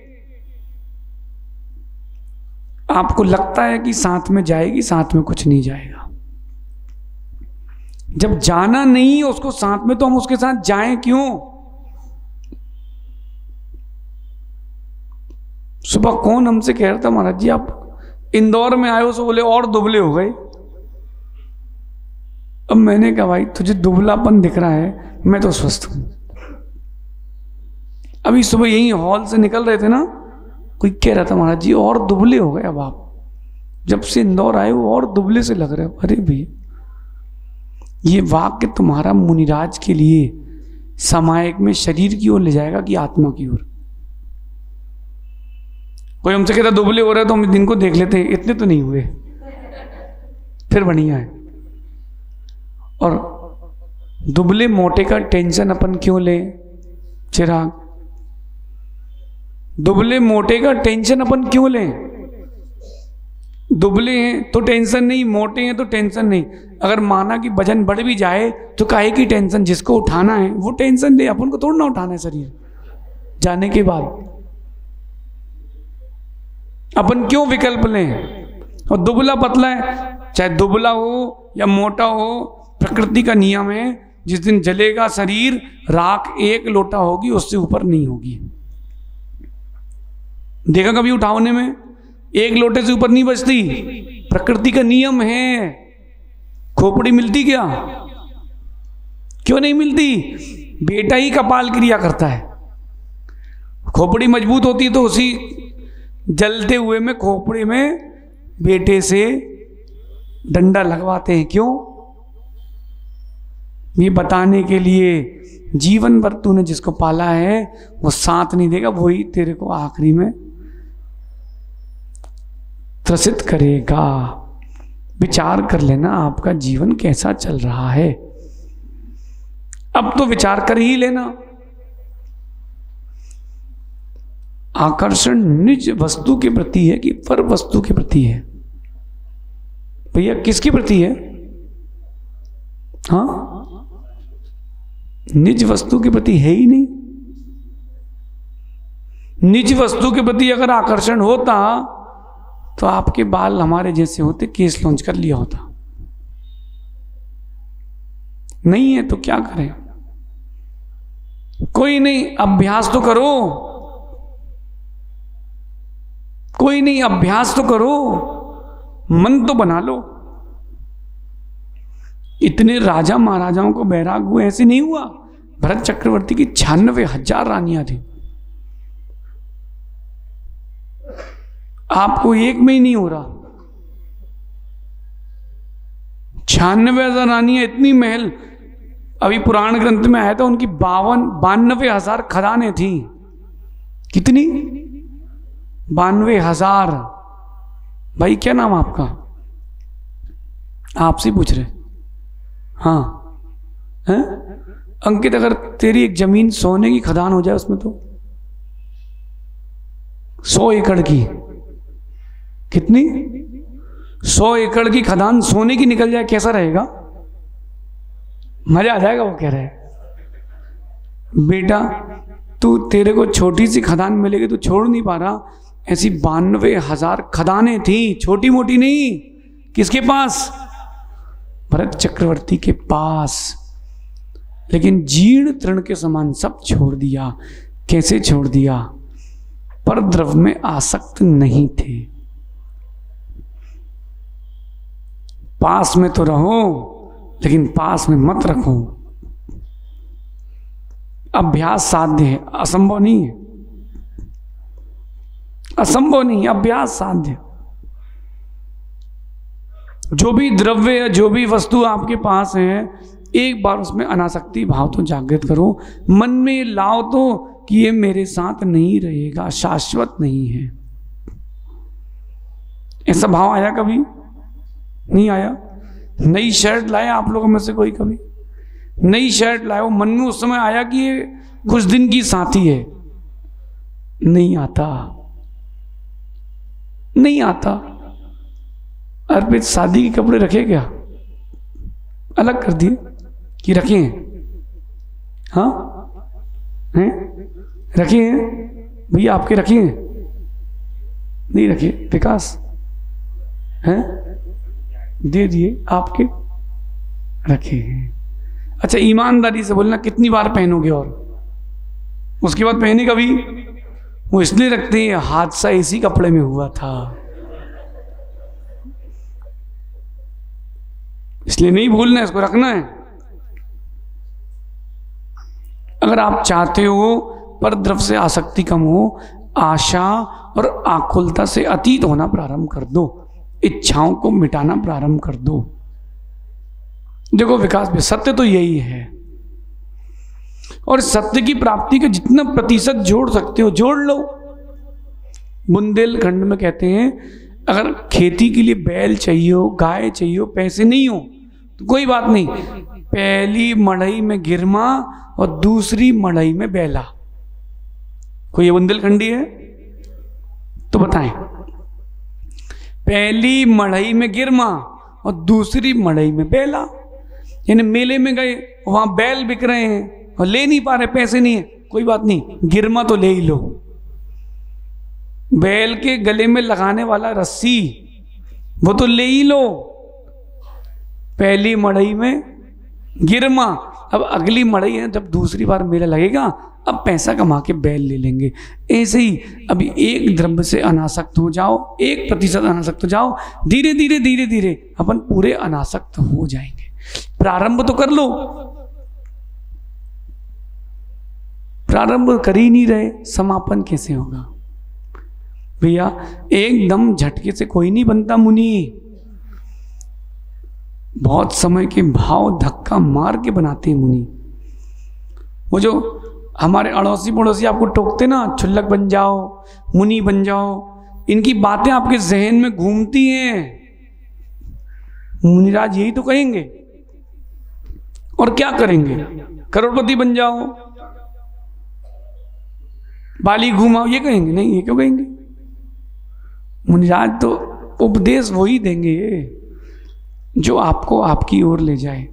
आपको लगता है कि साथ में जाएगी, साथ में कुछ नहीं जाएगा। जब जाना नहीं है उसको साथ में, तो हम उसके साथ जाएं क्यों? सुबह कौन हमसे कह रहा था, महाराज जी आप इंदौर में आए हो, सो बोले और दुबले हो गए। अब मैंने कहा भाई तुझे दुबलापन दिख रहा है, मैं तो स्वस्थ हूं। अभी सुबह यही हॉल से निकल रहे थे ना, कोई कह रहा था महाराज जी और दुबले हो गए, अब आप जब से इंदौर आए हो और दुबले से लग रहे हो। अरे भैया, ये वाक्य तुम्हारा मुनिराज के लिए सामायिक में शरीर की ओर ले जाएगा कि आत्मा की ओर? कोई हमसे कहता दुबले हो रहे तो हम दिन को देख लेते हैं, इतने तो नहीं हुए, फिर बढ़िया है। और दुबले मोटे का टेंशन अपन क्यों ले चिराग? दुबले मोटे का टेंशन अपन क्यों लें? दुबले हैं तो टेंशन नहीं, मोटे हैं तो टेंशन नहीं। अगर माना कि वजन बढ़ भी जाए तो काहे की टेंशन? जिसको उठाना है वो टेंशन ले, अपन को थोड़ा ना उठाना है शरीर जाने के बाद। अपन क्यों विकल्प लें? और दुबला पतला है, चाहे दुबला हो या मोटा हो, प्रकृति का नियम है, जिस दिन जलेगा शरीर, राख एक लोटा होगी, उससे ऊपर नहीं होगी। देखा कभी उठाने में? एक लोटे से ऊपर नहीं बचती, प्रकृति का नियम है। खोपड़ी मिलती क्या? क्यों नहीं मिलती? बेटा ही कपाल क्रिया करता है। खोपड़ी मजबूत होती तो उसी जलते हुए में खोपड़ी में बेटे से डंडा लगवाते हैं। क्यों? ये बताने के लिए जीवन भर तूने जिसको पाला है वो साथ नहीं देगा, वही तेरे को आखिरी में त्रसित करेगा। विचार कर लेना आपका जीवन कैसा चल रहा है, अब तो विचार कर ही लेना। आकर्षण निज वस्तु के प्रति है कि पर वस्तु के प्रति है? भैया किसके प्रति है? हाँ, निज वस्तु के प्रति है ही नहीं। निज वस्तु के प्रति अगर आकर्षण होता तो आपके बाल हमारे जैसे होते, केस लॉन्च कर लिया होता। नहीं है तो क्या करें? कोई नहीं, अभ्यास तो करो। कोई नहीं, अभ्यास तो करो। मन तो बना लो। इतने राजा महाराजाओं को बैराग हुए, ऐसे नहीं हुआ। भरत चक्रवर्ती की छियानवे हजार रानियां थी, आपको एक में ही नहीं हो रहा। छियानवे हजार रानियां, इतनी महल। अभी पुराण ग्रंथ में आया था उनकी बावन बानवे हजार खदानें थी। कितनी? बानवे हजार। भाई क्या नाम आपका? आपसे पूछ रहे। हाँ है अंकित, अगर तेरी एक जमीन सोने की खदान हो जाए उसमें तो सौ एकड़ की, कितनी? सौ एकड़ की खदान सोने की निकल जाए, कैसा रहेगा? मजा आ जाएगा। वो कह रहे बेटा तू, तेरे को छोटी सी खदान मिलेगी तो छोड़ नहीं पा रहा, ऐसी बानवे हजार खदानें थी, छोटी मोटी नहीं। किसके पास? भरत चक्रवर्ती के पास। लेकिन जीर्ण तृण के समान सब छोड़ दिया। कैसे छोड़ दिया? पर द्रव्य में आसक्त नहीं थे। पास में तो रहो, लेकिन पास में मत रखो। अभ्यास साध्य है, असंभव नहीं है। असंभव नहीं, अभ्यास साध्य। जो भी द्रव्य, जो भी वस्तु आपके पास है, एक बार उसमें अनासक्ति भाव तो जागृत करो। मन में लाओ तो कि ये मेरे साथ नहीं रहेगा, शाश्वत नहीं है। ऐसा भाव आया कभी? नहीं आया। नई शर्ट लाए आप लोगों में से कोई? कभी नई शर्ट लाए, वो मन में उस समय आया कि ये कुछ दिन की साथी है? नहीं आता, नहीं आता। अर्पित शादी के कपड़े रखे क्या? अलग कर दिए कि रखे हैं? हाँ हैं? रखे हैं भैया, आपके रखे हैं? नहीं रखे। विकास हैं? दे दिए, आपके रखे हैं। अच्छा ईमानदारी से बोलना, कितनी बार पहनोगे और उसके बाद पहने कभी? वो इसलिए रखते हैं, हादसा इसी कपड़े में हुआ था, इसलिए नहीं भूलना है, इसको रखना है। अगर आप चाहते हो पर द्रव्य से आसक्ति कम हो, आशा और आकुलता से अतीत होना प्रारंभ कर दो, इच्छाओं को मिटाना प्रारंभ कर दो। देखो विकास भी सत्य तो यही है, और सत्य की प्राप्ति का जितना प्रतिशत जोड़ सकते हो जोड़ लो। बुंदेलखंड में कहते हैं अगर खेती के लिए बैल चाहिए हो, गाय चाहिए हो, पैसे नहीं हो तो कोई बात नहीं, पहली मड़ई में गिरमा और दूसरी मड़ई में बैला। कोई ये बुंदेलखंडी है तो बताएं। पहली मड़ई में गिरमा और दूसरी मड़ई में बैला। यानी मेले में गए, वहां बैल बिक रहे हैं और ले नहीं पा रहे, पैसे नहीं है, कोई बात नहीं, गिरमा तो ले ही लो। बैल के गले में लगाने वाला रस्सी वो तो ले ही लो। पहली मड़ई में गिरमा, अब अगली मड़ई है जब दूसरी बार मेला लगेगा, अब पैसा कमा के बैल ले लेंगे। ऐसे ही अभी एक द्रव्य से अनासक्त हो जाओ, एक प्रतिशत अनासक्त हो जाओ, धीरे धीरे धीरे धीरे अपन पूरे अनासक्त हो जाएंगे। प्रारंभ तो कर लो, प्रारंभ कर ही नहीं रहे, समापन कैसे होगा भैया? एकदम झटके से कोई नहीं बनता मुनि, बहुत समय के भाव धक्का मार के बनाते हैं मुनि। वो जो हमारे अड़ोसी पड़ोसी आपको टोकते ना, छुल्लक बन जाओ, मुनि बन जाओ, इनकी बातें आपके जहन में घूमती हैं। मुनिराज यही तो कहेंगे, और क्या करेंगे? करोड़पति बन जाओ, बाली घुमाओ, ये कहेंगे? नहीं, ये क्यों कहेंगे? मुनिराज तो उपदेश वही देंगे जो आपको आपकी ओर ले जाए।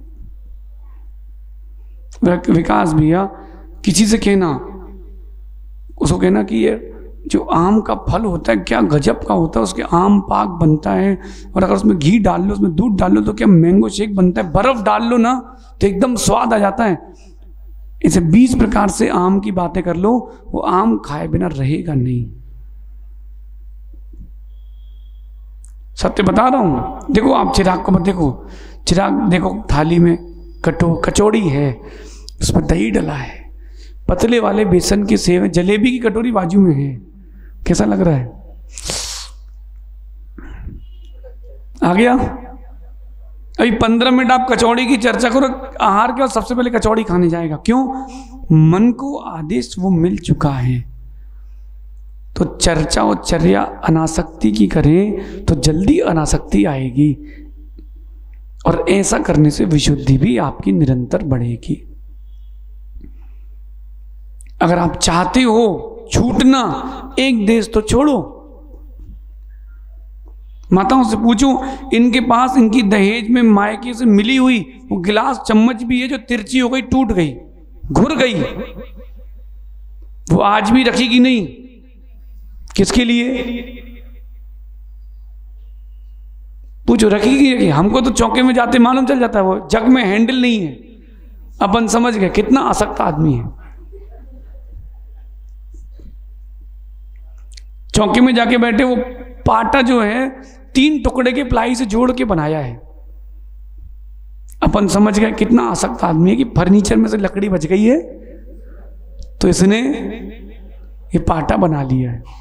विकास भैया किसी से कहना, उसको कहना कि ये जो आम का फल होता है क्या गजब का होता है, उसके आम पाक बनता है, और अगर उसमें घी डाल लो, उसमें दूध डाल लो तो क्या मैंगो शेक बनता है, बर्फ डाल लो ना तो एकदम स्वाद आ जाता है। इसे बीस प्रकार से आम की बातें कर लो, वो आम खाए बिना रहेगा नहीं। सत्य बता रहा हूं। देखो आप चिराग को मत देखो, चिराग देखो थाली में कटो कचौड़ी है, उसमें दही डला है, पतले वाले बेसन के सेव, जलेबी की कटोरी बाजू में है, कैसा लग रहा है? आ गया? अभी पंद्रह मिनट आप कचौड़ी की चर्चा करो, आहार के बाद सबसे पहले कचौड़ी खाने जाएगा। क्यों? मन को आदेश वो मिल चुका है। तो चर्चा और चर्या अनासक्ति की करें तो जल्दी अनासक्ति आएगी, और ऐसा करने से विशुद्धि भी आपकी निरंतर बढ़ेगी। अगर आप चाहते हो छूटना, एक देश तो छोड़ो। माताओं से पूछो, इनके पास इनकी दहेज में मायके से मिली हुई वो गिलास चम्मच भी है जो तिरछी हो गई, टूट गई, घुर गई, वो आज भी रखेगी नहीं। किसके लिए? पूछो, रखेगी रखेगी? हमको तो चौके में जाते मालूम चल जाता है वो जग में हैंडल नहीं है। अपन समझ गए कितना आसक्त आदमी है। चौके में जाके बैठे, वो पाटा जो है तीन टुकड़े के प्लाई से जोड़ के बनाया है। अपन समझ गए कितना आसक्त आदमी है कि फर्नीचर में से लकड़ी बच गई है तो इसने ये पाटा बना लिया है।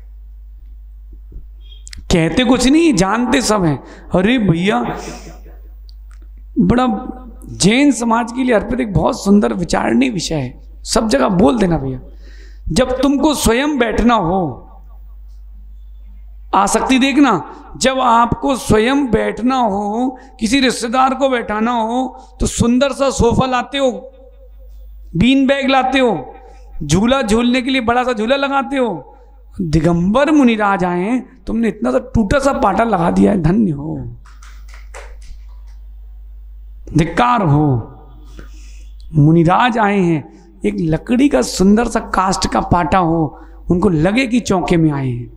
कहते कुछ नहीं, जानते सब हैं। अरे भैया, बड़ा जैन समाज के लिए अर्पित एक बहुत सुंदर विचारणीय विषय है, सब जगह बोल देना भैया। जब तुमको स्वयं बैठना हो, आसक्ति देखना, जब आपको स्वयं बैठना हो, किसी रिश्तेदार को बैठाना हो, तो सुंदर सा सोफा लाते हो, बीन बैग लाते हो, झूला झूलने के लिए बड़ा सा झूला लगाते हो। दिगंबर मुनिराज आए, तुमने इतना सा टूटा सा पाटा लगा दिया है, धन्य हो, धिक्कार हो। मुनिराज आए हैं, एक लकड़ी का सुंदर सा कास्ट का पाटा हो, उनको लगे कि चौके में आए हैं।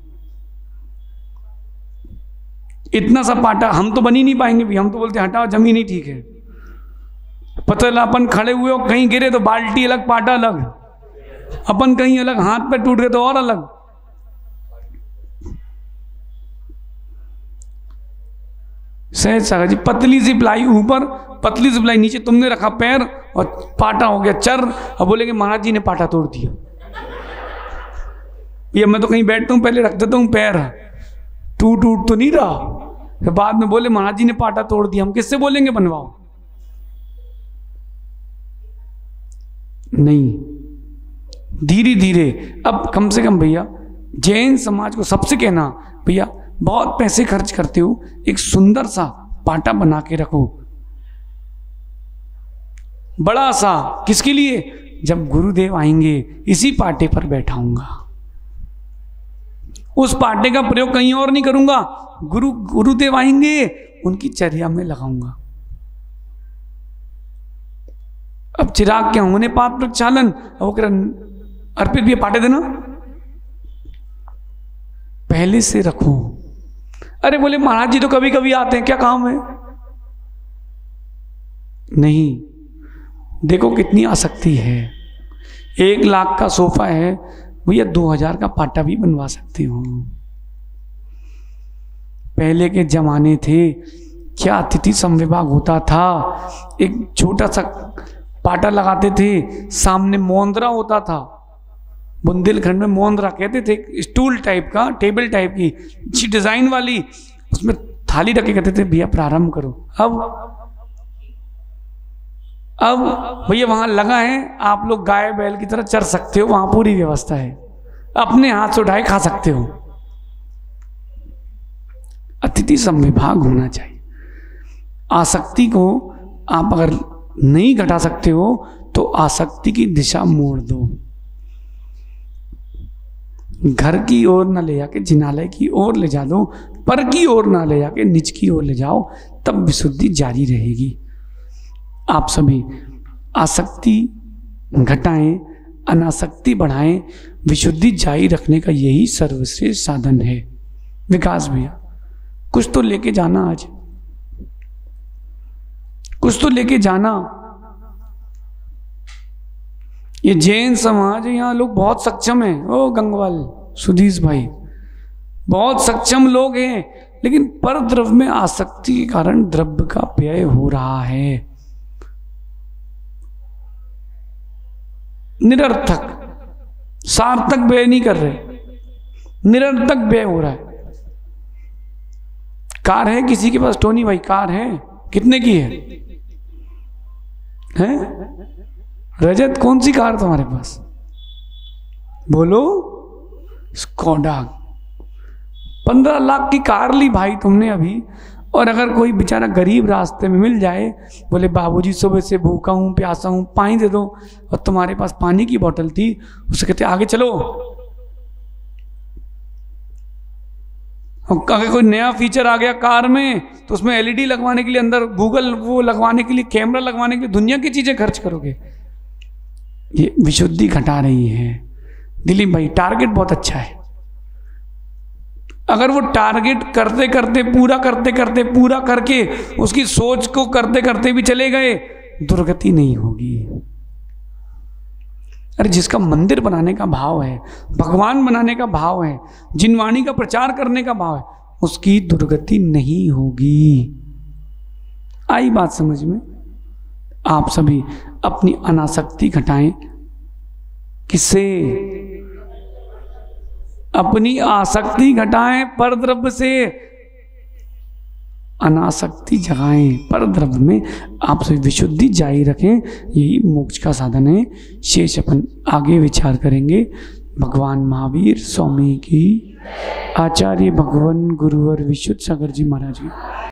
इतना सा पाटा हम तो बन ही नहीं पाएंगे भी, हम तो बोलते हटाओ जमीन ही ठीक है। पता अपन खड़े हुए हो, कहीं गिरे तो बाल्टी अलग, पाटा अलग, अपन कहीं अलग, हाथ पे टूट गए तो और अलग। सहज सागर जी, पतली सी प्लाई ऊपर, पतली सी प्लाई नीचे, तुमने रखा पैर और पाटा हो गया चर। अब बोलेंगे महाराज जी ने पाटा तोड़ दिया। ये मैं तो कहीं बैठता हूं पहले रख देता हूं पैर, टूट टूट तो नहीं रहा, फिर बाद में बोले महाराज जी ने पाटा तोड़ दिया। हम किससे बोलेंगे बनवाओ? नहीं, धीरे धीरे। अब कम से कम भैया जैन समाज को सबसे कहना, भैया बहुत पैसे खर्च करते हो, एक सुंदर सा पाटा बना के रखो, बड़ा सा। किसके लिए? जब गुरुदेव आएंगे इसी पाटे पर बैठाऊंगा, उस पाटे का प्रयोग कहीं और नहीं करूंगा, गुरु गुरुदेव आएंगे उनकी चर्या में लगाऊंगा। अब चिराग क्या होने पात प्रक्षालन, वो कह अर्पित भी पाटे देना, पहले से रखो। अरे बोले महाराज जी तो कभी कभी आते हैं, क्या काम है? नहीं, देखो कितनी आसक्ति है। एक लाख का सोफा है भैया, दो हजार का पाटा भी बनवा सकते हो। पहले के जमाने थे, क्या अतिथि समविभाग होता था, एक छोटा सा पाटा लगाते थे, सामने मोंदरा होता था, बुंदेलखंड में मोंदरा कहते थे, स्टूल टाइप का, टेबल टाइप की अच्छी डिजाइन वाली, उसमें थाली रखे, कहते थे भैया प्रारंभ करो। अब अब भैया वहां लगा है, आप लोग गाय बैल की तरह चर सकते हो, वहां पूरी व्यवस्था है, अपने हाथ से उठाए खा सकते हो। अतिथि समविभाग होना चाहिए। आसक्ति को आप अगर नहीं घटा सकते हो तो आसक्ति की दिशा मोड़ दो, घर की ओर ना ले जाके जिनालय की ओर ले जा दो, पर की ओर ना ले जाके निज की ओर ले जाओ, तब विशुद्धि जारी रहेगी। आप सभी आसक्ति घटाएं, अनासक्ति बढ़ाएं, विशुद्धि जारी रखने का यही सर्वश्रेष्ठ साधन है। विकास भैया कुछ तो लेके जाना, आज कुछ तो लेके जाना। ये जैन समाज है, यहाँ लोग बहुत सक्षम हैं। ओ गंगवाल सुधीश भाई, बहुत सक्षम लोग हैं। लेकिन पर द्रव्य में आसक्ति के कारण द्रव्य का व्यय हो रहा है, निरर्थक, सार्थक व्यय नहीं कर रहे, निरर्थक व्यय हो रहा है। कार है किसी के पास, टोनी भाई कार है, कितने की है? हैं? रजत कौन सी कार तुम्हारे पास? बोलो। स्कोडा। पंद्रह लाख की कार ली भाई तुमने अभी, और अगर कोई बेचारा गरीब रास्ते में मिल जाए, बोले बाबूजी सुबह से भूखा हूं, प्यासा हूं, पानी दे दो, और तुम्हारे पास पानी की बोतल थी, उससे कहते आगे चलो। अगर कोई नया फीचर आ गया कार में, तो उसमें एलईडी लगवाने के लिए, अंदर गूगल वो लगवाने के लिए, कैमरा लगवाने के लिए दुनिया की चीजें खर्च करोगे। ये विशुद्धि घटा रही है। दिलीप भाई टारगेट बहुत अच्छा है, अगर वो टारगेट करते करते पूरा करते करते पूरा करके उसकी सोच को करते करते भी चले गए, दुर्गति नहीं होगी। अरे जिसका मंदिर बनाने का भाव है, भगवान बनाने का भाव है, जिनवाणी का प्रचार करने का भाव है, उसकी दुर्गति नहीं होगी। आई बात समझ में? आप सभी अपनी अनासक्ति घटाएं। किससे? अपनी आसक्ति घटाएं पर द्रव्य से, अनासक्ति जगाएं पर द्रव्य में, आप सभी विशुद्धि जारी रखें। यही मोक्ष का साधन है। शेष अपन आगे विचार करेंगे। भगवान महावीर स्वामी की, आचार्य भगवान गुरुवर विशुद्ध सागर जी महाराज की।